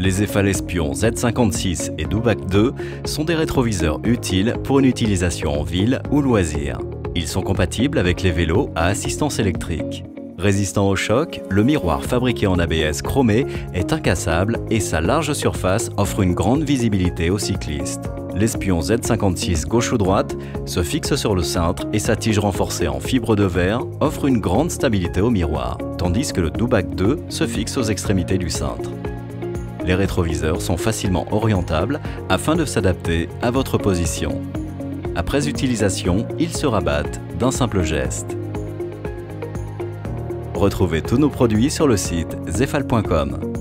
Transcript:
Les Zefal Espion Z56 et Doubac 2 sont des rétroviseurs utiles pour une utilisation en ville ou loisir. Ils sont compatibles avec les vélos à assistance électrique. Résistant au choc, le miroir fabriqué en ABS chromé est incassable et sa large surface offre une grande visibilité aux cyclistes. L'Espion Z56 gauche ou droite se fixe sur le cintre et sa tige renforcée en fibre de verre offre une grande stabilité au miroir, tandis que le Doubac 2 se fixe aux extrémités du cintre. Les rétroviseurs sont facilement orientables afin de s'adapter à votre position. Après utilisation, ils se rabattent d'un simple geste. Retrouvez tous nos produits sur le site zefal.com.